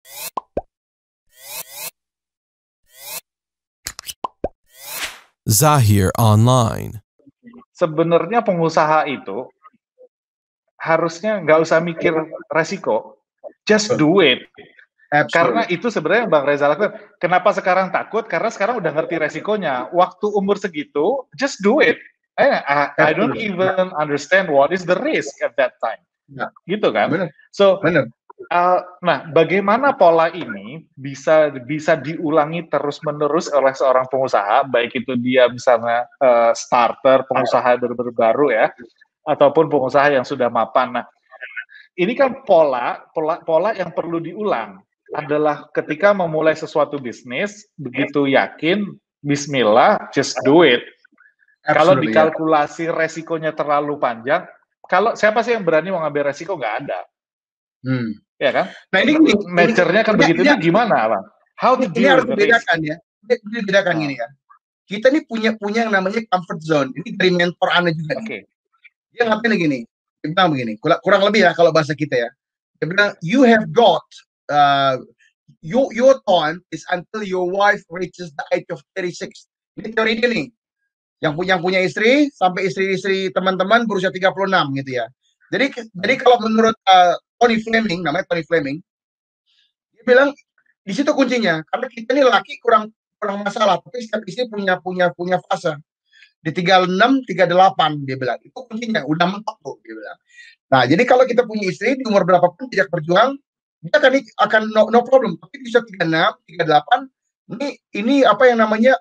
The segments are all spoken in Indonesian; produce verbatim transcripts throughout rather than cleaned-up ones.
Zahir Online. Sebenarnya pengusaha itu harusnya nggak usah mikir resiko, just do it. Absolutely. Karena itu sebenarnya Bang Reza lakukan. Kenapa sekarang takut? Karena sekarang udah ngerti resikonya. Waktu umur segitu, just do it. I, I, I don't even understand what is the risk at that time. Ya. Gitu kan? Bener. So, Bener. Uh, nah, bagaimana pola ini bisa bisa diulangi terus-menerus oleh seorang pengusaha, baik itu dia misalnya uh, starter, pengusaha baru baru ya, ataupun pengusaha yang sudah mapan. Nah, ini kan pola, pola, pola yang perlu diulang adalah ketika memulai sesuatu bisnis, begitu yakin, Bismillah, just do it. Kalau dikalkulasi ya. Resikonya terlalu panjang, kalau siapa sih yang berani mengambil resiko? Nggak ada. Hmm. Ya kan? Nah ini nature-nya kan begitu, ini gimana, Bang? How to ini harus dibedakan ya. Ini dibedakan gini kan. Kita ini punya punya yang namanya comfort zone. Ini dari mentor Anda juga. Oke. Okay. Dia ngapain gini? Dia bilang begini, kurang, kurang lebih ya kalau bahasa kita ya. Dia bilang you have got uh, your your time is until your wife reaches the age of thirty-six. Ini teori dia nih. Yang punya punya istri sampai istri-istri teman-teman berusia tiga puluh enam gitu ya. Jadi jadi kalau menurut uh, Tony Fleming, namanya Tony Fleming, dia bilang di situ kuncinya. Karena kita ini laki kurang kurang masalah, tapi setiap istri punya punya punya fase. Di tiga puluh enam, tiga puluh delapan dia bilang itu kuncinya, udah mentok tuh dia bilang. Nah jadi kalau kita punya istri di umur berapapun tidak berjuang, dia akan akan no, no problem. Tapi bisa tiga puluh enam, tiga puluh delapan, ini ini apa yang namanya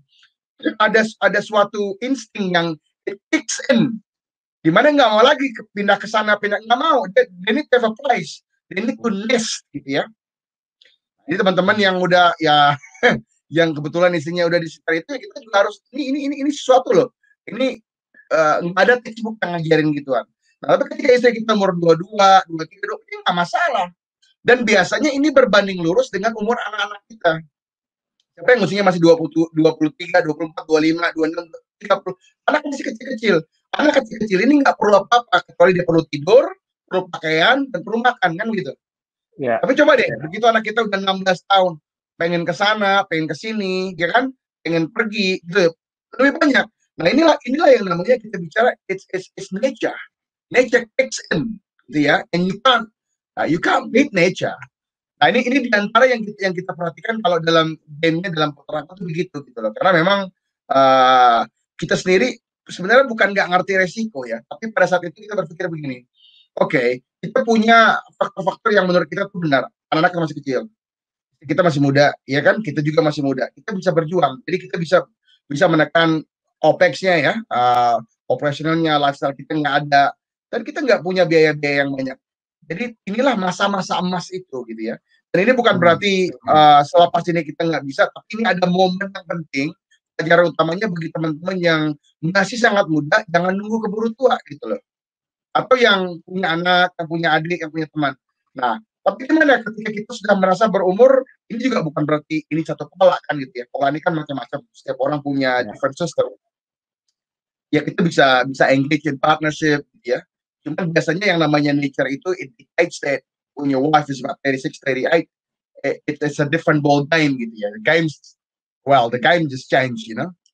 ada ada suatu insting yang it kicks in. Di mana nggak mau lagi pindah ke sana, pindah nggak mau. They, they need to have a place, they need to nest gitu ya. Jadi teman-teman yang udah ya, yang kebetulan istrinya udah di sekitar itu, ya kita juga harus ini ini ini ini sesuatu loh. Ini nggak uh, ada textbook yang ngajarin gituan. Nah, tapi ketika istri kita umur dua puluh dua, dua puluh tiga, ini nggak masalah. Dan biasanya ini berbanding lurus dengan umur anak-anak kita. Siapa yang usianya masih dua puluh, dua puluh tiga, dua puluh empat, dua puluh lima, dua puluh enam, tiga puluh, anak masih kecil-kecil. Anak kecil-kecil ini nggak perlu apa-apa, kecuali dia perlu tidur, perlu pakaian, dan perlu makan, kan gitu. Ya. Tapi coba deh, ya. Begitu anak kita udah enam belas tahun, pengen ke sana, pengen ke sini, ya kan, pengen pergi, gitu, lebih banyak. Nah inilah inilah yang namanya kita bicara, it's, it's, it's nature. Nature kicks in, gitu ya, and you can't, uh, you can't beat nature. Nah ini ini diantara yang kita, yang kita perhatikan kalau dalam game-nya, dalam peternakan itu begitu, gitu loh. Karena memang uh, kita sendiri sebenarnya bukan nggak ngerti resiko ya, tapi pada saat itu kita berpikir begini, oke, okay, kita punya faktor-faktor yang menurut kita tuh benar, anak-anak masih kecil, kita masih muda, ya kan, kita juga masih muda, kita bisa berjuang, jadi kita bisa bisa menekan OPEX-nya ya, uh, operasionalnya, lifestyle kita nggak ada, dan kita nggak punya biaya-biaya yang banyak. Jadi inilah masa-masa emas itu gitu ya, dan ini bukan berarti uh, selepas ini kita nggak bisa, tapi ini ada momen yang penting. Pelajaran utamanya bagi teman-teman yang masih sangat muda, jangan nunggu keburu tua gitu loh. Atau yang punya anak, yang punya adik, yang punya teman. Nah, tapi gimana ketika kita sudah merasa berumur, ini juga bukan berarti ini satu pola kan gitu ya. Pola ini kan macam-macam, setiap orang punya different system. Ya kita bisa bisa engage in partnership gitu ya. Cuma biasanya yang namanya nature itu it dictates that when your wife is about thirty-six, thirty-eight, it, it's a different ball game gitu ya. The games Well, the game just changed, you know.